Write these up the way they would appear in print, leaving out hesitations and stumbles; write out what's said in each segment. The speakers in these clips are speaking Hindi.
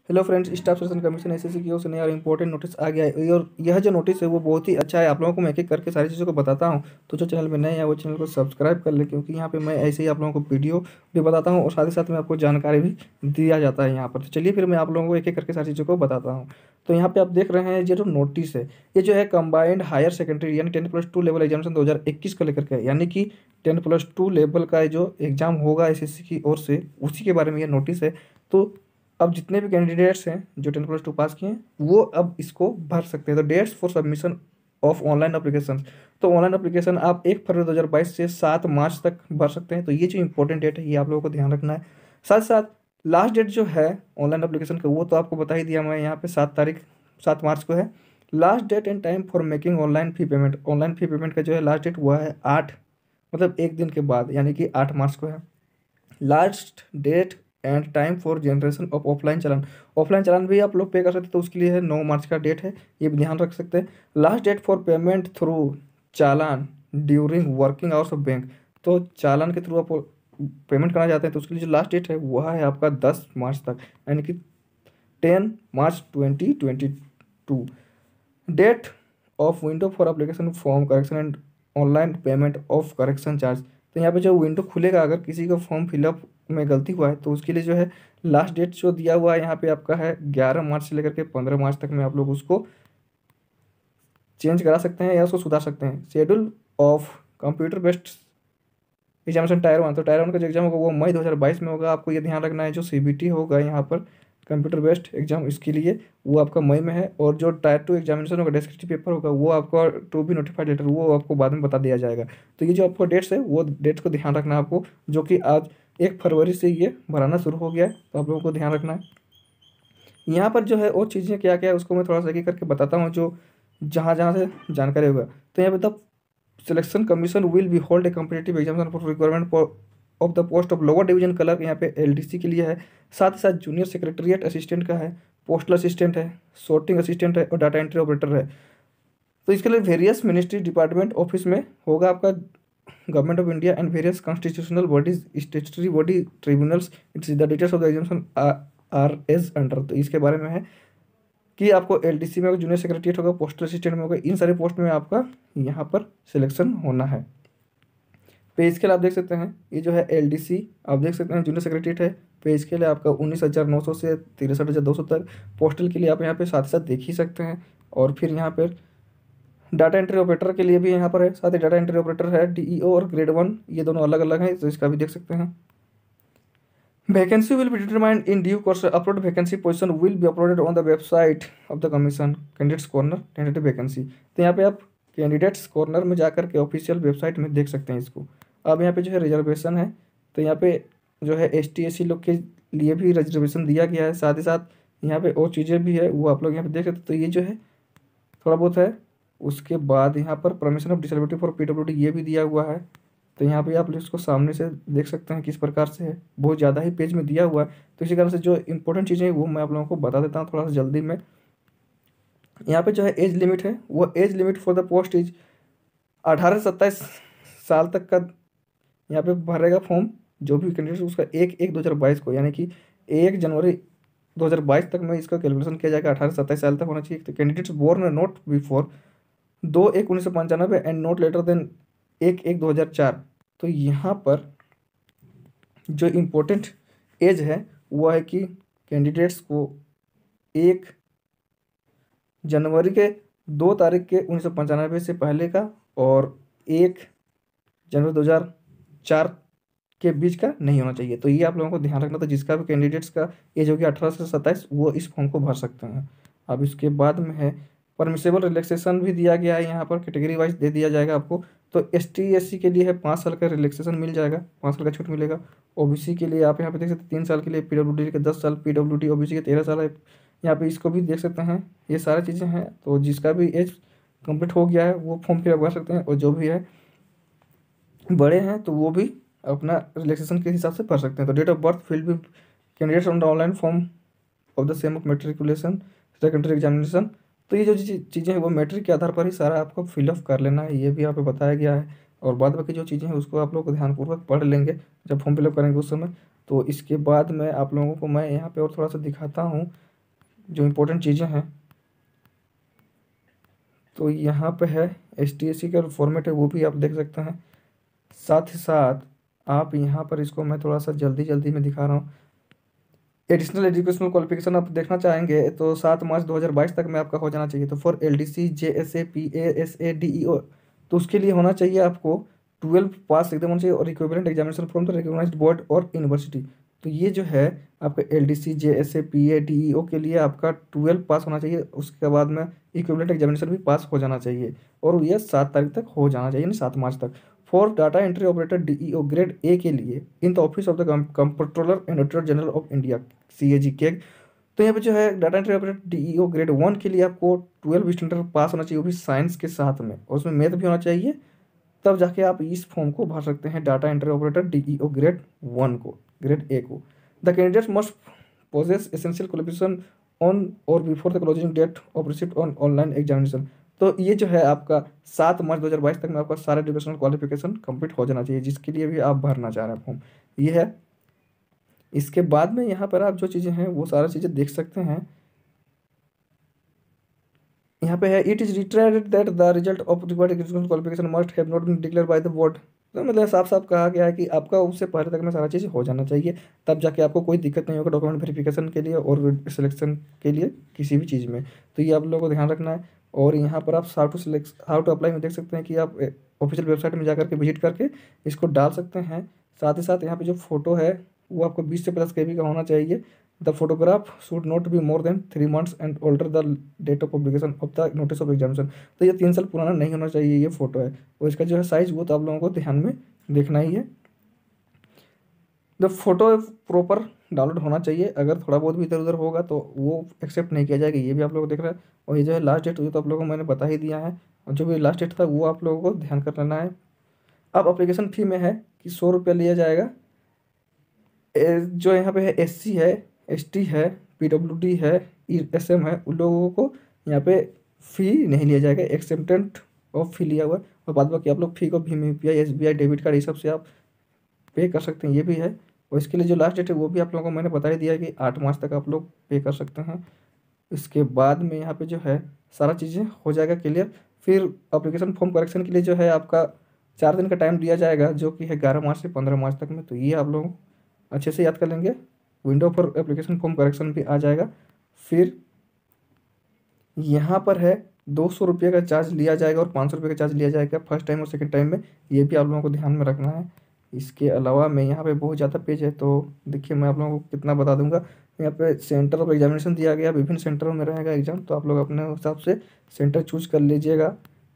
Hello friends, staff selection commission SSC की ओर से नया और इंपॉर्टेंट नोटिस आ गया है और यह जो नोटिस है वो बहुत ही अच्छा है। आप लोगों को मैं एक एक करके सारी चीज़ों को बताता हूँ। तो जो चैनल में नए हैं वो चैनल को सब्सक्राइब कर ले, क्योंकि यहाँ पे मैं ऐसे ही आप लोगों को वीडियो भी बताता हूँ और साथ ही साथ में आपको जानकारी भी दिया जाता है यहाँ पर। तो चलिए फिर मैं आप लोगों को एक एक करके सारी चीज़ों को बताता हूँ। तो यहाँ पे आप देख रहे हैं ये जो नोटिस है, ये जो है कंबाइंड हायर सेकेंडरी यानी 10+2 लेवल एग्जामिनेशन 2021 को लेकर के है। यानी कि 10+2 लेवल का जो एग्ज़ाम होगा एसएससी की ओर से, उसी के बारे में ये नोटिस है। तो अब जितने भी कैंडिडेट्स हैं जो 10+2 पास किए हैं वो अब इसको भर सकते हैं। तो dates for submission of online application, तो ऑनलाइन अप्लीकेशन आप 1 फरवरी 2022 से 7 मार्च तक भर सकते हैं। तो ये जो इंपॉर्टेंट डेट है ये आप लोगों को ध्यान रखना है। साथ साथ लास्ट डेट जो है ऑनलाइन अप्लीकेशन का वो तो आपको बता ही दिया मैं, यहाँ पे 7 मार्च को है last date and time for making online fee payment. Online fee payment का जो है लास्ट डेट हुआ है 8, मतलब एक दिन के बाद, यानी कि 8 मार्च को है। Last date and time for generation of offline challan, offline challan भी आप लोग पे कर सकते हैं, तो उसके लिए है 9 मार्च का डेट है, ये भी ध्यान रख सकते हैं। Last date for payment through challan during working hours of bank, तो चालान के थ्रू आप पेमेंट करना चाहते हैं तो उसके लिए जो लास्ट डेट है वह है आपका 10 मार्च तक, यानी कि 10 March 2022। Date of window for application form correction and online payment of correction charge, तो यहाँ पे जो विंडो खुलेगा अगर किसी का फॉर्म फिलअप में गलती हुआ है तो उसके लिए जो है लास्ट डेट जो दिया हुआ है यहाँ पे आपका है 11 मार्च से लेकर के 15 मार्च तक में आप लोग उसको चेंज करा सकते हैं या उसको सुधार सकते हैं। Schedule of computer based examination tier 1, तो टायर 1 का जो एग्जाम होगा वो मई 2022 में होगा। आपको ये ध्यान रखना है जो सीबीटी होगा यहाँ पर कंप्यूटर बेस्ड एग्जाम, इसके लिए वो आपका मई में है। और जो टायर 2 एग्जामिनेशन होगा डिस्क्रिप्टिव पेपर होगा वो आपका टू बी नोटिफाइड लेटर, वो आपको बाद में बता दिया जाएगा। तो ये जो आपको डेट्स है वो डेट्स को ध्यान रखना है आपको, जो कि आज 1 फरवरी से ये भराना शुरू हो गया है, तो आप लोगों को ध्यान रखना है। यहाँ पर जो है और चीज़ें क्या क्या है उसको मैं थोड़ा सा एक एक करके बताता हूँ, जो जहाँ जहाँ से जानकारी होगा। तो यहाँ पे the selection commission will be hold a competitive examination for requirement of the post of lower division clerk, यहाँ पे एलडीसी के लिए है। साथ ही साथ जूनियर सेक्रेटरीट असिस्टेंट का है, पोस्टल असिस्टेंट है, सॉर्टिंग असिस्टेंट है और डाटा एंट्री ऑपरेटर है। तो इसके लिए वेरियस मिनिस्ट्री डिपार्टमेंट ऑफिस में होगा आपका government of India and various constitutional bodies statutory body tribunals, it's the details of the examination are as under. तो इसके बारे में है कि आपको एलडीसी में जूनियर सेक्रेटरीट होगा, पोस्टल असिस्टेंट में होगा, इन सारे पोस्ट में आपका यहाँ पर सिलेक्शन होना है। पे स्केल आप देख सकते हैं, ये जो है एलडीसी आप देख सकते हैं जूनियर सेक्रेटरीट है। पे स्केल है आपका 19,900 से 63,200 तक। पोस्टल के लिए आप यहाँ पे साथ साथ देख ही सकते हैं। और फिर यहाँ पर डाटा एंट्री ऑपरेटर के लिए भी यहाँ पर है, साथ ही डाटा एंट्री ऑपरेटर है डीईओ और ग्रेड 1, ये दोनों अलग अलग हैं, तो इसका भी देख सकते हैं। Vacancy will be determined in due course, upload vacancy position will be uploaded on the website of the commission candidates corner tentative vacancy. तो यहाँ पे आप कैंडिडेट्स कॉर्नर में जाकर के ऑफिशियल वेबसाइट में देख सकते हैं इसको। अब यहाँ पे जो है रिजर्वेशन है, तो यहाँ पे जो है ST SC लोग के लिए भी रिजर्वेशन दिया गया है। साथ ही साथ यहाँ पे और चीज़ें भी है वो आप लोग यहाँ पे देख सकते हैं। तो ये जो है थोड़ा बहुत है। उसके बाद यहाँ पर permission of disability for PWD ये भी दिया हुआ है। तो यहाँ पे आप इसको सामने से देख सकते हैं किस प्रकार से है, बहुत ज़्यादा ही पेज में दिया हुआ है। तो इसी कारण से जो इंपॉर्टेंट चीज़ें हैं वो मैं आप लोगों को बता देता हूँ थोड़ा सा जल्दी में। यहाँ पे जो है एज लिमिट है, वो age limit for the post is 18 से 27 साल तक का यहाँ पे भरेगा फॉर्म जो भी कैंडिडेट, उसका 1/1/2022 को, यानी कि 1 जनवरी 2022 तक में इसका कैलकुलेशन किया जाएगा। 18 से 27 साल तक होना चाहिए। तो candidates born not before 2/1/1995 and not later than 1/1/2004। तो यहाँ पर जो इम्पोर्टेंट एज है वो है कि कैंडिडेट्स को 1 जनवरी के 2 तारीख के 1995 से पहले का और 1 जनवरी 2004 के बीच का नहीं होना चाहिए। तो ये आप लोगों को ध्यान रखना था। जिसका भी कैंडिडेट्स का एज होगी 18 से 27 वो इस फॉर्म को भर सकते हैं। अब इसके बाद में है परमिसेबल रिलैक्सेशन भी दिया गया है, यहाँ पर कैटेगरी वाइज दे दिया जाएगा आपको। तो ST SC के लिए है 5 साल का रिलैक्सेशन मिल जाएगा, 5 साल का छूट मिलेगा। OBC के लिए आप यहाँ पे देख सकते हैं 3 साल के लिए, PWD के 10 साल, PWD OBC के 13 साल है। यहाँ पे इसको भी देख सकते हैं, ये सारी चीज़ें हैं। तो जिसका भी एज कंप्लीट हो गया है वो फॉर्म फिलअप कर सकते हैं, और जो भी है बड़े हैं तो वो भी अपना रिलैक्सेशन के हिसाब से भर सकते हैं। तो डेट ऑफ बर्थ फील्ड भी candidates on the online form of the same of matriculation secondary examination. तो ये जो चीज़ें हैं वो मैट्रिक के आधार पर ही सारा आपको फिलअप कर लेना है, ये भी यहाँ पे बताया गया है। और बाद बाकी जो चीज़ें हैं उसको आप लोग को ध्यानपूर्वक पढ़ लेंगे जब फॉर्म फिलअप करेंगे उस समय। तो इसके बाद में आप लोगों को मैं यहाँ पे और थोड़ा सा दिखाता हूँ जो इम्पोर्टेंट चीज़ें हैं, तो यहाँ पे है HTSC का फॉर्मेट है वो भी आप देख सकते हैं। साथ ही साथ आप यहाँ पर इसको मैं थोड़ा सा जल्दी जल्दी में दिखा रहा हूँ। एडिशनल एजुकेशनल क्वालिफिकेशन आप देखना चाहेंगे तो 7 मार्च 2022 तक में आपका हो जाना चाहिए। तो for LDC JSA PA SA DEO, तो उसके लिए होना चाहिए आपको 12 पास एकदम होना चाहिए और equivalent examination from the recognised board और यूनिवर्सिटी। तो ये जो है आपका LDC JSA PA DEO के लिए आपका 12 पास होना चाहिए, उसके बाद में इक्विवेलेंट एग्जामिनेशन भी पास हो जाना चाहिए और ये 7 तारीख तक हो जाना चाहिए, यानी 7 मार्च तक। For data entry operator DEO grade A के लिए in the office of the comptroller and auditor general of India CAG के, तो यहाँ पे जो है data entry operator DEO grade 1 के लिए आपको 12 स्टैंडर्ड पास होना चाहिए, वो भी साइंस के साथ में, और उसमें मैथ भी होना चाहिए। तब जाके आप इस फॉर्म को भर सकते हैं, data entry operator DEO grade 1 को, ग्रेड ए को। The candidate must possess essential qualification on और before the closing date of receipt on online examination. तो ये जो है आपका 7 मार्च 2022 तक में आपका सारा एजुकेशनल क्वालिफिकेशन कंप्लीट हो जाना चाहिए, जिसके लिए भी आप भरना चाह रहे हैं फॉर्म, ये है। इसके बाद में यहाँ पर आप जो चीज़ें हैं वो सारा चीज़ें देख सकते हैं। यहाँ पे है it is retried that the result of required educational qualification must have not been declare by the board. तो मतलब साफ साफ कहा गया है कि आपका उससे पहले तक में सारा चीज़ हो जाना चाहिए, तब जाके आपको कोई दिक्कत नहीं होगा डॉक्यूमेंट वेरिफिकेशन के लिए और सिलेक्शन के लिए किसी भी चीज़ में। तो ये आप लोगों को ध्यान रखना है। और यहाँ पर आप हाउ टू अप्लाई में देख सकते हैं कि आप ऑफिशियल वेबसाइट में जा करके विजिट करके इसको डाल सकते हैं। साथ ही साथ यहाँ पे जो फोटो है वो आपको 20 से 50 KB का होना चाहिए। The photograph should not be more than 3 months and older the date of publication of the notice of examination. तो ये 3 साल पुराना नहीं होना चाहिए ये फोटो है, और इसका जो है साइज वो तो आप लोगों को ध्यान में देखना ही है। द फोटो प्रॉपर डाउनलोड होना चाहिए, अगर थोड़ा बहुत भी इधर उधर होगा तो वो एक्सेप्ट नहीं किया जाएगा, ये भी आप लोग देख रहे हैं। और ये जो है लास्ट डेट, ये तो आप लोगों को मैंने बता ही दिया है, और जो भी लास्ट डेट था वो आप लोगों को ध्यान कर लेना है। अब अप्लीकेशन फ़ी में है कि 100 रुपया लिया जाएगा। जो यहाँ पे है SC है, ST है, PWD है, SM है, उन लोगों को यहाँ पे फ़ी नहीं लिया जाएगा, एक्सेप्टेंट ऑफ फी लिया हुआ है। और बाद बाकी आप लोग फ़ी को भीम UPI SBI डेबिट कार्ड ये सब से आप पे कर सकते हैं, ये भी है। और इसके लिए जो लास्ट डेट है वो भी आप लोगों को मैंने बता ही दिया है कि 8 मार्च तक आप लोग पे कर सकते हैं। इसके बाद में यहाँ पे जो है सारा चीज़ें हो जाएगा क्लियर। फिर एप्लीकेशन फॉर्म करेक्शन के लिए जो है आपका 4 दिन का टाइम दिया जाएगा, जो कि है 11 मार्च से 15 मार्च तक में। तो ये आप लोग अच्छे से याद कर लेंगे। विंडो पर एप्लीकेशन फॉर्म करेक्शन भी आ जाएगा। फिर यहाँ पर है 200 रुपये का चार्ज लिया जाएगा और 500 रुपये का चार्ज लिया जाएगा फर्स्ट टाइम और सेकंड टाइम में, ये भी आप लोगों को ध्यान में रखना है। इसके अलावा मैं यहाँ पे बहुत ज़्यादा पेज है, तो देखिए मैं आप लोगों को कितना बता दूंगा। यहाँ पे सेंटर ऑफ एग्जामिनेशन दिया गया, विभिन्न सेंटरों में रहेगा एग्जाम, तो आप लोग अपने हिसाब से सेंटर चूज कर लीजिएगा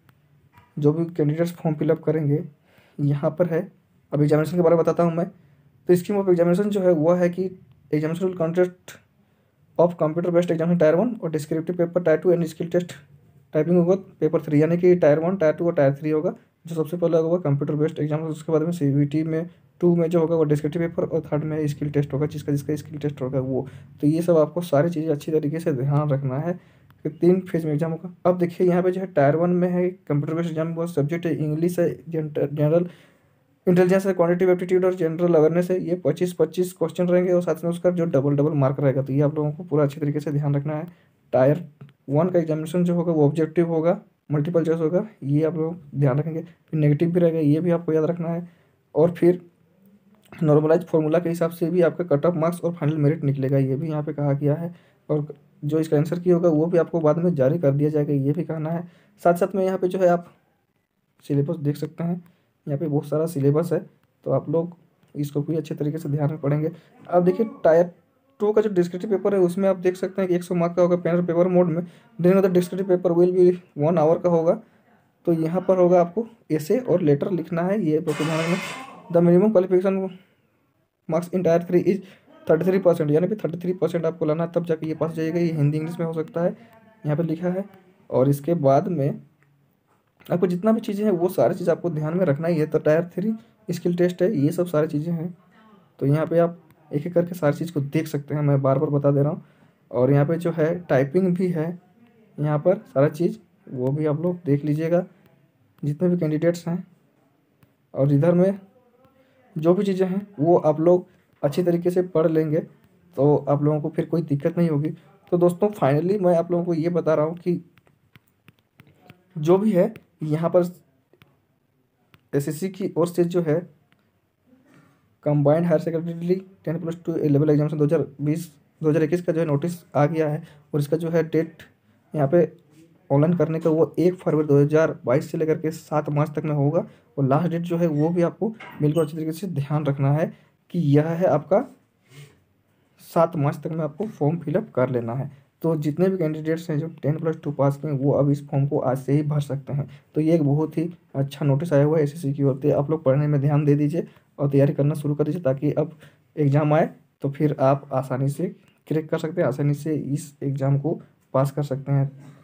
जो भी कैंडिडेट्स फॉर्म फिलअप करेंगे। यहाँ पर है, अब एग्जामिनेशन के बारे में बताता हूँ मैं। तो स्कीम ऑफ एग्जामिनेशन जो है वो है कि examination contest of computer based examination tier 1 और descriptive paper tier 2 and skill test typing होगा पेपर 3, यानी कि टायर 1, टायर 2 और टायर 3 होगा। जो सबसे पहले होगा कंप्यूटर बेस्ड एग्जाम, उसके बाद में CBT में 2 में जो होगा वो डिस्क्रिप्टिव पेपर, और 3rd में स्किल टेस्ट होगा, जिसका जिसका स्किल टेस्ट होगा वो। तो ये सब आपको सारी चीज़ें अच्छी तरीके से ध्यान रखना है कि 3 फेज में एग्जाम होगा। अब देखिए यहाँ पे जो है टायर 1 में है कंप्यूटर बेस्ड एग्जाम, वो सब्जेक्ट है इंग्लिश है, जनरल इंटेलिजेंस है, क्वांटिटिव एप्टीट्यूड और जनरल अवेयरनेस है। ये 25-25 क्वेश्चन रहेंगे और साथ में उसका जो डबल डबल मार्क रहेगा। तो ये आप लोगों को पूरा अच्छे तरीके से ध्यान रखना है। टायर 1 का एग्जामिनेशन जो होगा वो ऑब्जेक्टिव होगा, मल्टीपल चॉइस होगा, ये आप लोग ध्यान रखेंगे। फिर नेगेटिव भी रहेगा, ये भी आपको याद रखना है। और फिर नॉर्मलाइज फार्मूला के हिसाब से भी आपका कट ऑफ मार्क्स और फाइनल मेरिट निकलेगा, ये भी यहाँ पे कहा गया है। और जो इसका आंसर की होगा वो भी आपको बाद में जारी कर दिया जाएगा, ये भी कहना है। साथ साथ में यहाँ पे जो है आप सिलेबस देख सकते हैं, यहाँ पे बहुत सारा सिलेबस है, तो आप लोग इसको भी अच्छे तरीके से ध्यान में पढ़ेंगे। अब देखिए टायर 2 का जो डिस्क्रिप्टिव पेपर है उसमें आप देख सकते हैं कि 100 मार्क का होगा पेन और पेपर मोड में। During the descriptive paper will be 1 hour का होगा। तो यहाँ पर होगा आपको ऐसे और लेटर लिखना है, ये आपको ध्यान रखना। The minimum qualification marks in tier 3 is 33%, यानी कि 33% आपको लाना है, तब जाके ये पास जाएगा। ये हिंदी इंग्लिश में हो सकता है, यहाँ पर लिखा है। और इसके बाद में आपको जितना भी चीज़ें हैं वो सारी चीज़ आपको ध्यान में रखना ही है। तो टायर 3 स्किल टेस्ट है, ये सब सारी चीज़ें हैं। तो यहाँ पे आप एक एक करके सारी चीज़ को देख सकते हैं, मैं बार बार बता दे रहा हूँ। और यहाँ पे जो है टाइपिंग भी है, यहाँ पर सारा चीज़ वो भी आप लोग देख लीजिएगा जितने भी कैंडिडेट्स हैं। और इधर में जो भी चीज़ें हैं वो आप लोग अच्छी तरीके से पढ़ लेंगे तो आप लोगों को फिर कोई दिक्कत नहीं होगी। तो दोस्तों फाइनली मैं आप लोगों को ये बता रहा हूँ कि जो भी है यहाँ पर एसएससी की ओर से जो है combined higher secondary 10+2 level examination 2021 का जो है नोटिस आ गया है। और इसका जो है डेट यहाँ पे ऑनलाइन करने का वो 1 फरवरी 2022 से लेकर के 7 मार्च तक में होगा। और लास्ट डेट जो है वो भी आपको बिल्कुल अच्छी तरीके से ध्यान रखना है कि यह है आपका 7 मार्च तक में आपको फॉर्म फिलअप कर लेना है। तो जितने भी कैंडिडेट्स हैं जो 10+2 पास किए हैं वो अब इस फॉर्म को आज से ही भर सकते हैं। तो ये एक बहुत ही अच्छा नोटिस आया हुआ है एसएससी की ओर से। आप लोग पढ़ने में ध्यान दे दीजिए और तैयारी करना शुरू कर दीजिए, ताकि अब एग्ज़ाम आए तो फिर आप आसानी से क्रैक कर सकते हैं, आसानी से इस एग्ज़ाम को पास कर सकते हैं।